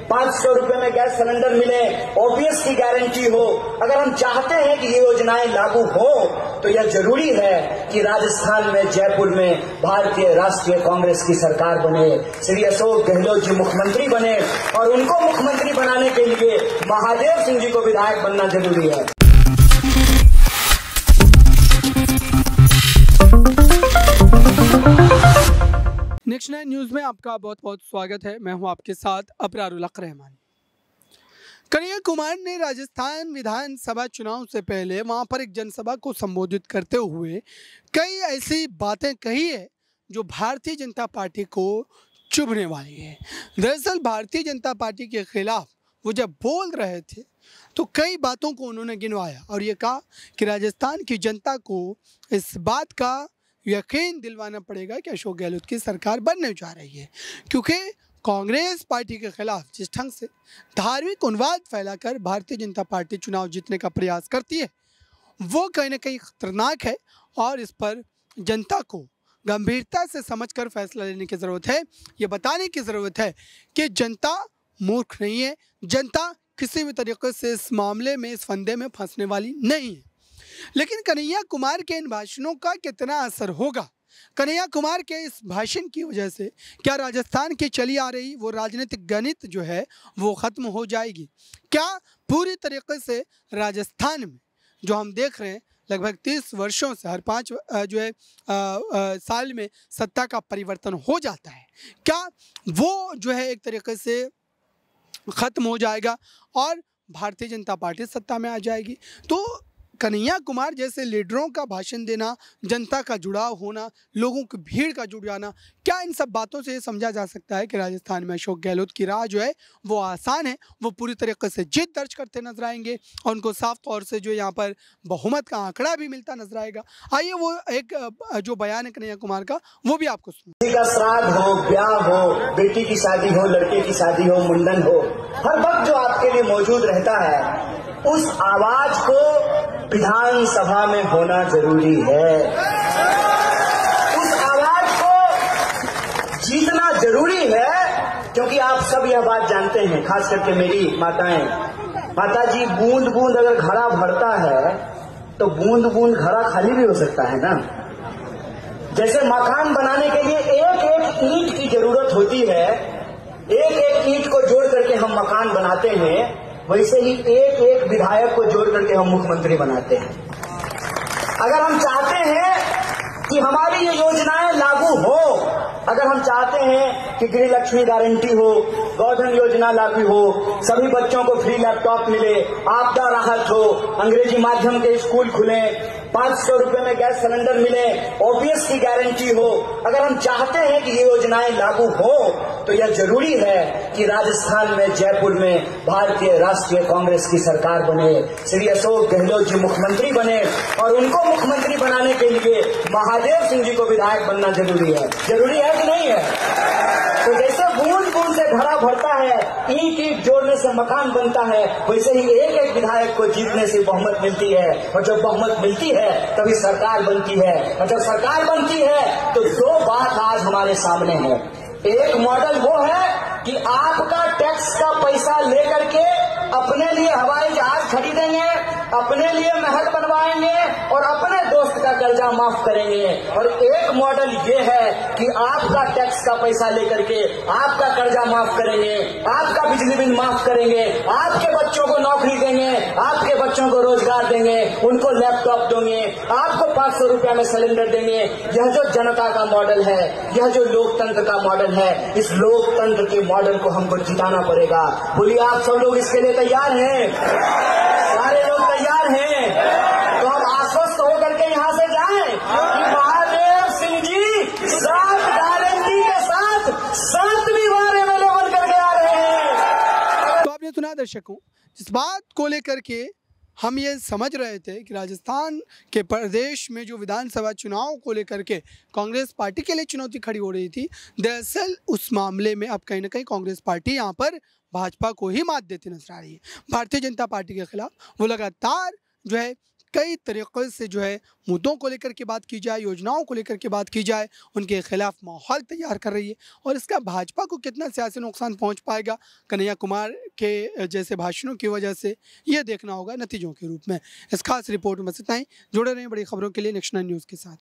₹500 में gas cylinder मिले, OPS की गारंटी हो। अगर हम चाहते हैं कि ये योजनाएं लागू हो तो यह जरूरी है कि राजस्थान में, जयपुर में भारतीय राष्ट्रीय कांग्रेस की सरकार बने, श्री अशोक गहलोत जी मुख्यमंत्री बने और उनको मुख्यमंत्री बनाने के लिए महादेव सिंह जी को विधायक बनना जरूरी है। नेक्स्ट 9 न्यूज़ में आपका बहुत बहुत स्वागत है। मैं हूं आपके साथ अबरार उल हक रहमान। कन्हैया कुमार ने राजस्थान विधानसभा चुनाव से पहले वहां पर एक जनसभा को संबोधित करते हुए कई ऐसी बातें कही है जो भारतीय जनता पार्टी को चुभने वाली है। दरअसल भारतीय जनता पार्टी के खिलाफ वो जब बोल रहे थे तो कई बातों को उन्होंने गिनवाया और ये कहा कि राजस्थान की जनता को इस बात का यकीन दिलवाना पड़ेगा कि अशोक गहलोत की सरकार बनने जा रही है, क्योंकि कांग्रेस पार्टी के खिलाफ जिस ढंग से धार्मिक उन्माद फैलाकर भारतीय जनता पार्टी चुनाव जीतने का प्रयास करती है वो कहीं ना कहीं खतरनाक है और इस पर जनता को गंभीरता से समझकर फैसला लेने की ज़रूरत है। ये बताने की ज़रूरत है कि जनता मूर्ख नहीं है, जनता किसी भी तरीके से इस मामले में, इस फंदे में फंसने वाली नहीं है। लेकिन कन्हैया कुमार के इन भाषणों का कितना असर होगा? कन्हैया कुमार के इस भाषण की वजह से क्या राजस्थान की चली आ रही वो राजनीतिक गणित जो है वो ख़त्म हो जाएगी? क्या पूरी तरीके से राजस्थान में जो हम देख रहे हैं लगभग 30 वर्षों से हर 5 साल में सत्ता का परिवर्तन हो जाता है, क्या वो जो है एक तरीके से ख़त्म हो जाएगा और भारतीय जनता पार्टी सत्ता में आ जाएगी? तो कन्हैया कुमार जैसे लीडरों का भाषण देना, जनता का जुड़ाव होना, लोगों की भीड़ का जुड़ जाना, क्या इन सब बातों से ये समझा जा सकता है कि राजस्थान में अशोक गहलोत की राह जो है वो आसान है, वो पूरी तरीके से जीत दर्ज करते नजर आएंगे और उनको साफ तौर से जो यहाँ पर बहुमत का आंकड़ा भी मिलता नजर आएगा? आइए वो एक जो बयान है कन्हैया कुमार का वो भी आपको सुनिए। किसी का श्राद्ध हो, ब्याह हो, बेटी की शादी हो, लड़के की शादी हो, मुंडन हो, हर वक्त जो आपके लिए मौजूद रहता है उस आवाज को विधानसभा में होना जरूरी है। उस आवाज को जीतना जरूरी है, क्योंकि आप सब यह बात जानते हैं, खास करके मेरी माता जी, बूंद बूंद अगर घड़ा भरता है तो बूंद बूंद घड़ा खाली भी हो सकता है ना। जैसे मकान बनाने के लिए एक एक ईंट की जरूरत होती है, एक एक ईंट को जोड़ करके हम मकान बनाते हैं, वैसे ही एक एक विधायक को जोड़ करके हम मुख्यमंत्री बनाते हैं। अगर हम चाहते हैं कि हमारी ये योजनाएं लागू हो, अगर हम चाहते हैं कि गृह लक्ष्मी गारंटी हो, गोधन योजना लागू हो, सभी बच्चों को फ्री लैपटॉप मिले, आपदा राहत हो, अंग्रेजी माध्यम के स्कूल खुले, ₹500 में गैस सिलेंडर मिले, ओपीएस की गारंटी हो, अगर हम चाहते हैं कि ये योजनाएं लागू हो तो यह जरूरी है कि राजस्थान में, जयपुर में भारतीय राष्ट्रीय कांग्रेस की सरकार बने, श्री अशोक गहलोत जी मुख्यमंत्री बने और उनको मुख्यमंत्री बनाने के लिए महादेव सिंह जी को विधायक बनना जरूरी है। जरूरी है कि नहीं है? तो जैसे बूंद बूंद से घड़ा भरता है, ईंट ईंट जोड़ने से मकान बनता है, वैसे ही एक एक विधायक को जीतने से बहुमत मिलती है और जब बहुमत मिलती है तभी सरकार बनती है और जब सरकार बनती है तो दो बात आज हमारे सामने है। एक मॉडल वो है कि आपका टैक्स का पैसा लेकर के अपने लिए हवाई जहाज खरीदेंगे, अपने लिए महल बनवाएंगे और अपने दोस्त का कर्जा माफ करेंगे, और एक मॉडल ये है कि आपका टैक्स का पैसा लेकर के आपका कर्जा माफ करेंगे, आपका बिजली बिल माफ करेंगे, आपके बच्चों को नौकरी देंगे, आपके बच्चों को रोजगार देंगे, उनको लैपटॉप देंगे, आपको ₹500 में सिलेंडर देंगे। यह जो जनता का मॉडल है, यह जो लोकतंत्र का मॉडल है, इस लोकतंत्र के मॉडल को हमको जिताना पड़ेगा। बोलिए आप सब लोग इसके लिए तैयार हैं? सारे लोग तैयार हैं? तो हम आश्वस्त होकर के यहाँ से जाएं कि महादेव सिंह जी 7 गारंटी के साथ 7वीं बार एमएलए बन करके आ रहे हैं। तो आपने सुना दर्शकों, इस बात को लेकर के हम ये समझ रहे थे कि राजस्थान के प्रदेश में जो विधानसभा चुनाव को लेकर के कांग्रेस पार्टी के लिए चुनौती खड़ी हो रही थी, दरअसल उस मामले में अब कहीं ना कहीं कांग्रेस पार्टी यहाँ पर भाजपा को ही मात देती नजर आ रही है। भारतीय जनता पार्टी के खिलाफ वो लगातार जो है कई तरीक़े से जो है मुद्दों को लेकर के बात की जाए, योजनाओं को लेकर के बात की जाए, उनके खिलाफ माहौल तैयार कर रही है। और इसका भाजपा को कितना सियासी नुकसान पहुंच पाएगा कन्हैया कुमार के जैसे भाषणों की वजह से, ये देखना होगा नतीजों के रूप में। इस खास रिपोर्ट में बस इतना ही। जुड़े रहें बड़ी खबरों के लिए नेक्स्ट 9 न्यूज़ के साथ।